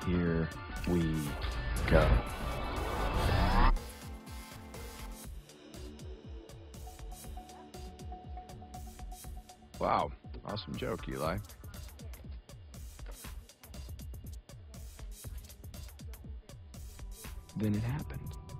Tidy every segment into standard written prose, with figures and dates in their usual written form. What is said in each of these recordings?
Here we go. Wow, awesome joke, Eli. Then it happened.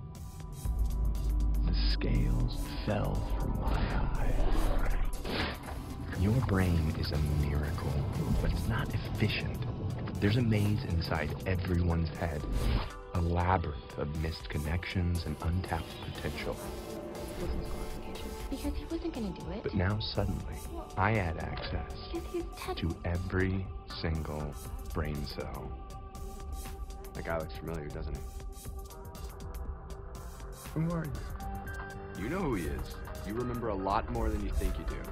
The scales fell from my eyes. Your brain is a miracle, but it's not efficient. There's a maze inside everyone's head, a labyrinth of missed connections and untapped potential. Business qualification. Because he wasn't going to do it. But now suddenly, I had access to every single brain cell. That guy looks familiar, doesn't he? Who are you? You know who he is. You remember a lot more than you think you do.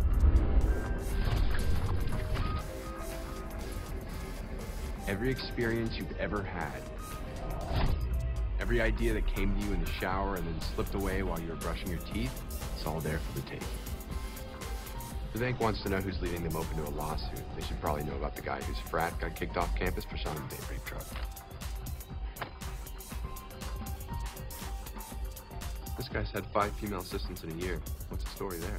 Every experience you've ever had, every idea that came to you in the shower and then slipped away while you were brushing your teeth, it's all there for the taking. The bank wants to know who's leading them open to a lawsuit. They should probably know about the guy whose frat got kicked off campus for selling a date rape drug. This guy's had 5 female assistants in a year. What's the story there?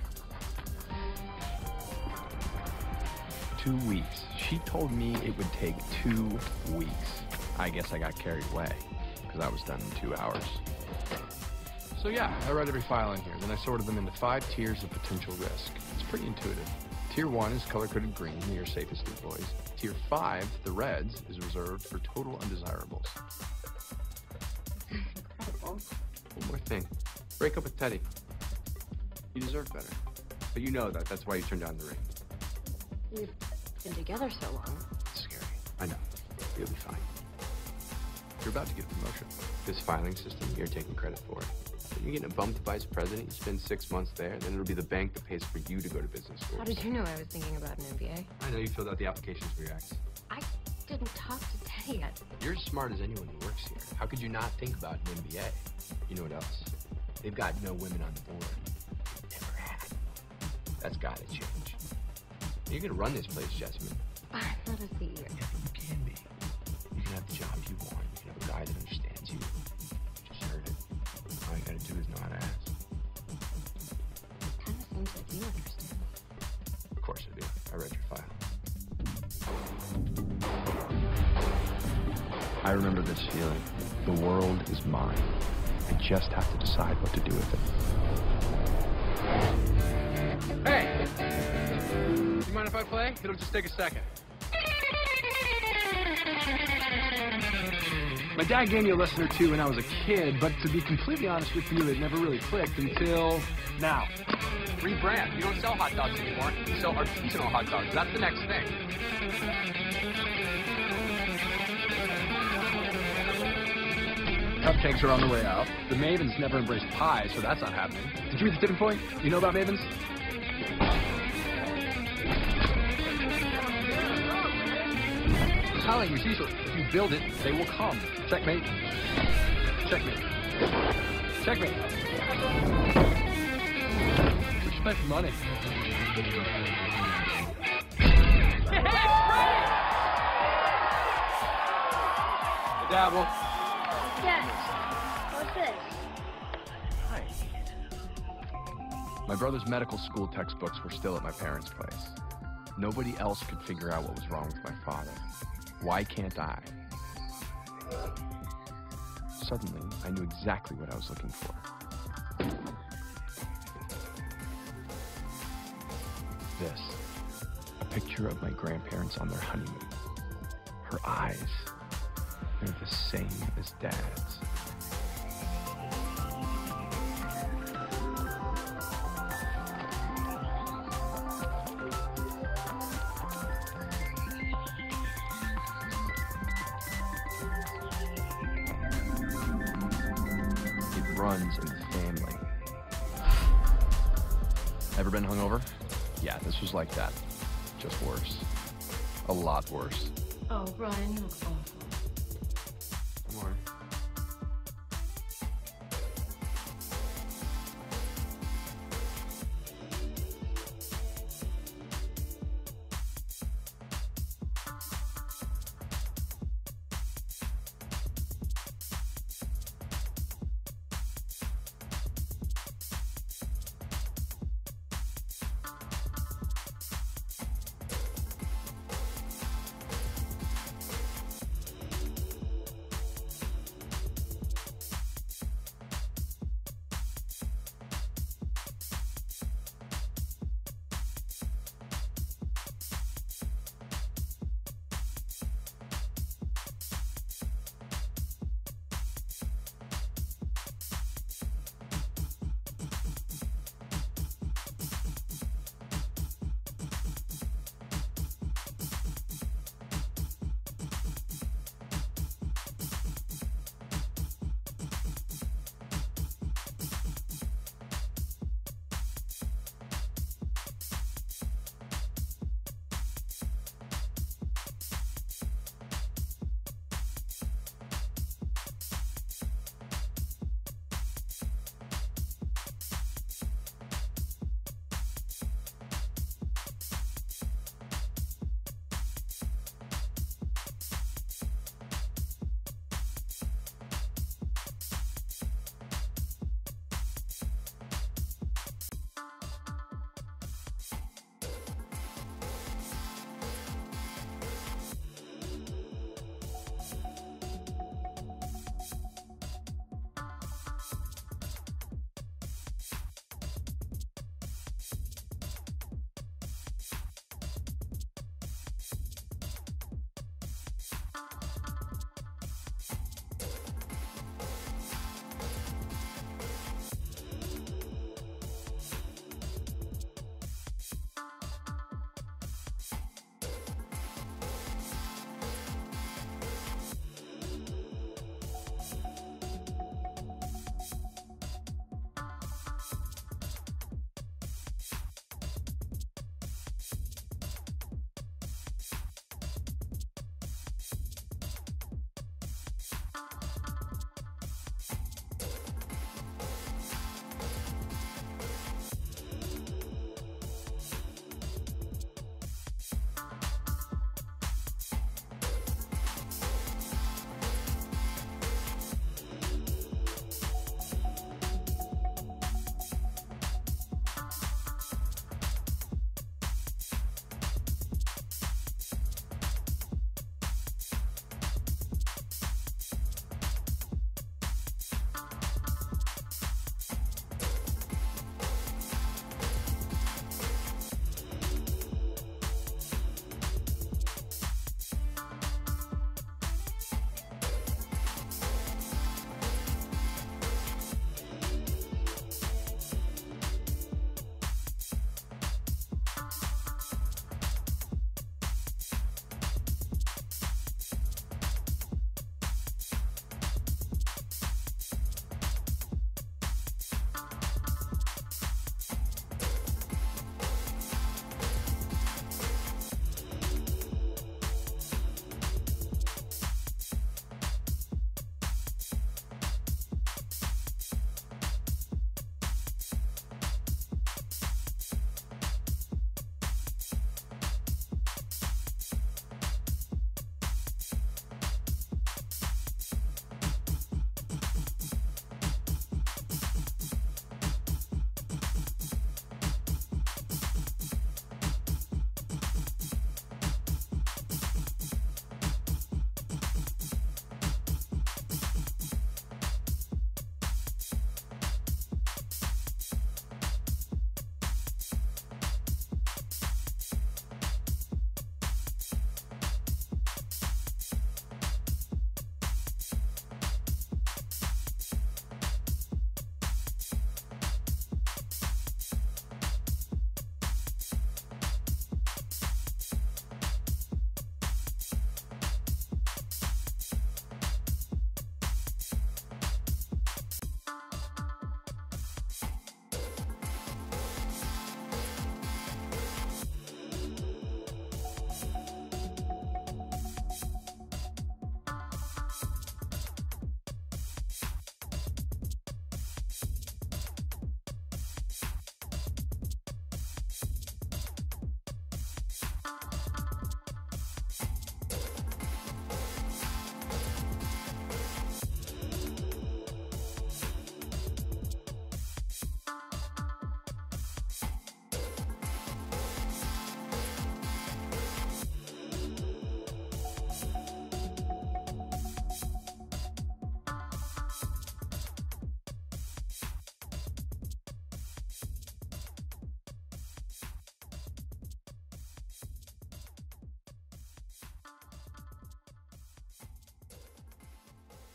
2 weeks. She told me it would take 2 weeks. I guess I got carried away, because I was done in 2 hours. So yeah, I read every file in here, then I sorted them into 5 tiers of potential risk. It's pretty intuitive. Tier 1 is color-coded green, your safest employees. Tier 5, the reds, is reserved for total undesirables. Incredible. One more thing. Break up with Teddy. You deserve better. But you know that. That's why you turned down the ring. We've been together so long. It's scary. I know. You'll be fine. You're about to get a promotion. This filing system, you're taking credit for it. You're getting a bump to vice president. You spend 6 months there, and then it'll be the bank that pays for you to go to business school. How did you know I was thinking about an MBA? I know you filled out the applications for your ex. I didn't talk to Teddy yet. You're as smart as anyone who works here. How could you not think about an MBA? You know what else? They've got no women on the board. Never had. That's got to change. You're going to run this place, Jessamine. I'm not a CEO. Yeah, but you can be. You can have the job you want. You can have a guy that understands you. Just heard it. All you got to do is know how to ask. Kind of seems like you understand. Of course I do. I read your file. I remember this feeling. The world is mine. I just have to decide what to do with it. Hey! You mind if I play? It'll just take a second. My dad gave me a lesson or two when I was a kid, but to be completely honest with you, it never really clicked until now. Rebrand. You don't sell hot dogs anymore. You sell artisanal hot dogs. That's the next thing. Cupcakes are on the way out. The Mavens never embraced pie, so that's not happening. Did you read the tipping point? You know about Mavens? Telling you, Cecil, if you build it, they will come. Checkmate. Checkmate. Checkmate. Respect money. Dabble. Yes. What's this? Hi. My brother's medical school textbooks were still at my parents' place. Nobody else could figure out what was wrong with my father. Why can't I? Suddenly, I knew exactly what I was looking for. This. A picture of my grandparents on their honeymoon. Her eyes. They're the same as Dad's. It runs in the family. Ever been hungover? Yeah, this was like that. Just worse. A lot worse. Oh, Brian, you look awful. Come on.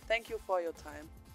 Thank you for your time.